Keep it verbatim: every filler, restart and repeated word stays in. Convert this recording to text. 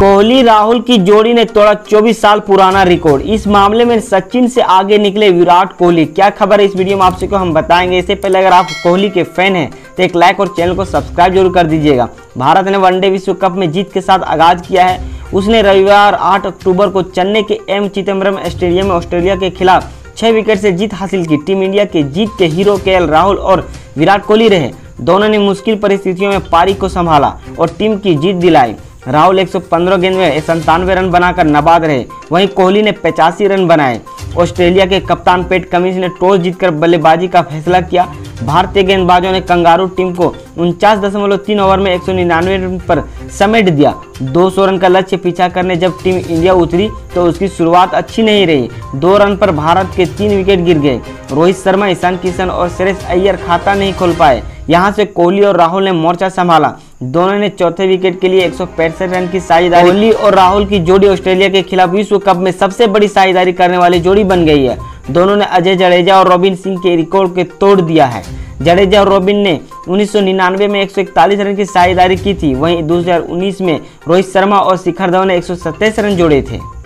कोहली राहुल की जोड़ी ने तोड़ा चौबीस साल पुराना रिकॉर्ड। इस मामले में सचिन से आगे निकले विराट कोहली। क्या खबर है इस वीडियो में आपसे को हम बताएंगे। इससे पहले अगर आप कोहली के फैन हैं तो एक लाइक और चैनल को सब्सक्राइब जरूर कर दीजिएगा। भारत ने वनडे विश्व कप में जीत के साथ आगाज किया है। उसने रविवार आठ अक्टूबर को चेन्नई के एम चिदम्बरम स्टेडियम में ऑस्ट्रेलिया के खिलाफ छह विकेट से जीत हासिल की। टीम इंडिया के जीत के हीरो केएल राहुल और विराट कोहली रहे। दोनों ने मुश्किल परिस्थितियों में पारी को संभाला और टीम की जीत दिलाई। राहुल एक सौ पंद्रह गेंद में संतानवे रन बनाकर नाबाद रहे, वहीं कोहली ने पचासी रन बनाए। ऑस्ट्रेलिया के कप्तान पैट कमिंस ने टॉस जीतकर बल्लेबाजी का फैसला किया। भारतीय गेंदबाजों ने कंगारू टीम को उनचास दशमलव तीन ओवर में एक सौ निन्यानवे रन पर समेट दिया। दो सौ रन का लक्ष्य पीछा करने जब टीम इंडिया उतरी तो उसकी शुरुआत अच्छी नहीं रही। दो रन पर भारत के तीन विकेट गिर गए। रोहित शर्मा, ईशान किशन और श्रेयस अय्यर खाता नहीं खोल पाए। यहां से कोहली और राहुल ने मोर्चा संभाला। दोनों ने चौथे विकेट के लिए एक सौ पैंसठ रन की साझेदारी। कोहली और राहुल की जोड़ी ऑस्ट्रेलिया के खिलाफ विश्व कप में सबसे बड़ी साझेदारी करने वाली जोड़ी बन गई है। दोनों ने अजय जडेजा और रॉबिन सिंह के रिकॉर्ड के तोड़ दिया है। जडेजा और रॉबिन ने उन्नीस सौ निन्यानवे में एक सौ इकतालीस रन की साझेदारी की थी, वहीं दो हज़ार उन्नीस में रोहित शर्मा और शिखर धवन ने एक सौ सत्ताईस रन जोड़े थे।